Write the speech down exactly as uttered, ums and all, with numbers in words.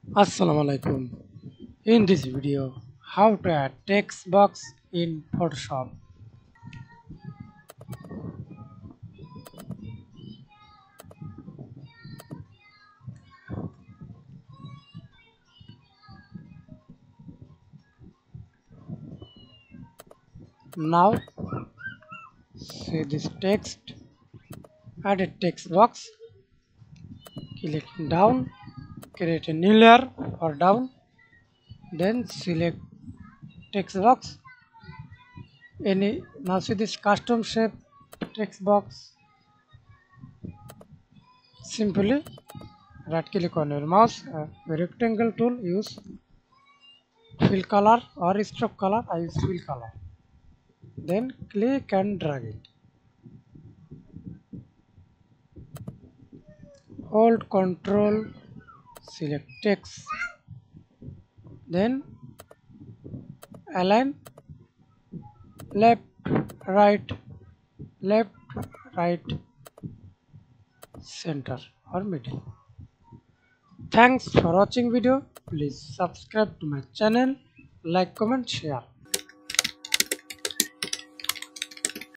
Assalamualaikum. In this video, how to add text box in Photoshop. Now, see this text, add a text box, click down, create a new layer or down, then select text box. Any now see this custom shape text box. Simply right click on your mouse, uh, rectangle tool, use fill color or stroke color. I use fill color. Then click and drag it. Hold control, select text, then align left, right, left, right, center or middle. Thanks for watching video. Please subscribe to my channel, like, comment, share.